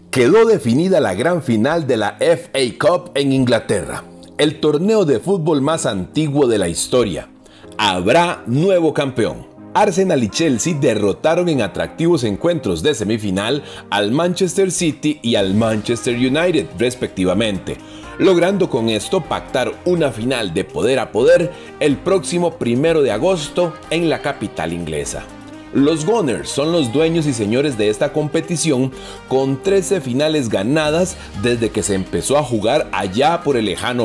Quedó definida la gran final de la FA Cup en Inglaterra, el torneo de fútbol más antiguo de la historia. Habrá nuevo campeón. Arsenal y Chelsea derrotaron en atractivos encuentros de semifinal al Manchester City y al Manchester United, respectivamente, logrando con esto pactar una final de poder a poder el próximo 1 de agosto en la capital inglesa. Los Gunners son los dueños y señores de esta competición, con 13 finales ganadas desde que se empezó a jugar allá por el lejano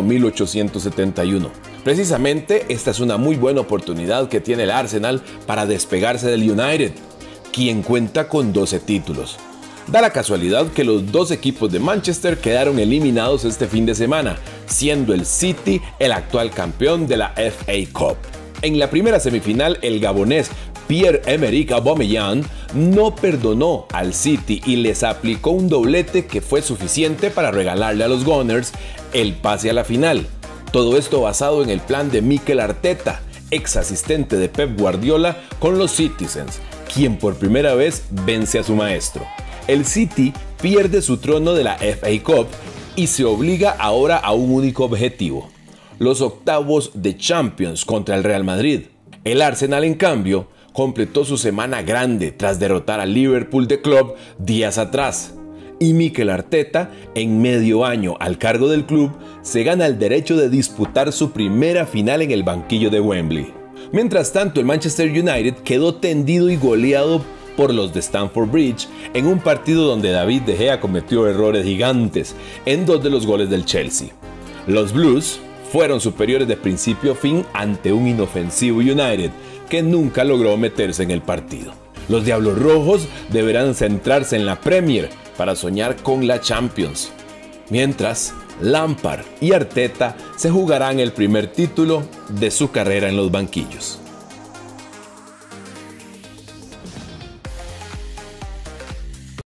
1871. Precisamente esta es una muy buena oportunidad que tiene el Arsenal para despegarse del United, quien cuenta con 12 títulos. Da la casualidad que los dos equipos de Manchester quedaron eliminados este fin de semana, siendo el City el actual campeón de la FA Cup. En la primera semifinal, el gabonés Pierre-Emerick Aubameyang no perdonó al City y les aplicó un doblete que fue suficiente para regalarle a los Gunners el pase a la final. Todo esto basado en el plan de Mikel Arteta, ex asistente de Pep Guardiola con los Citizens, quien por primera vez vence a su maestro. El City pierde su trono de la FA Cup y se obliga ahora a un único objetivo: los octavos de Champions contra el Real Madrid. El Arsenal, en cambio, completó su semana grande tras derrotar al Liverpool de Klopp días atrás. Y Mikel Arteta, en medio año al cargo del club, se gana el derecho de disputar su primera final en el banquillo de Wembley. Mientras tanto, el Manchester United quedó tendido y goleado por los de Stamford Bridge en un partido donde David De Gea cometió errores gigantes en 2 de los goles del Chelsea. Los Blues fueron superiores de principio a fin ante un inofensivo United que nunca logró meterse en el partido. Los Diablos Rojos deberán centrarse en la Premier para soñar con la Champions, mientras Lampard y Arteta se jugarán el primer título de su carrera en los banquillos.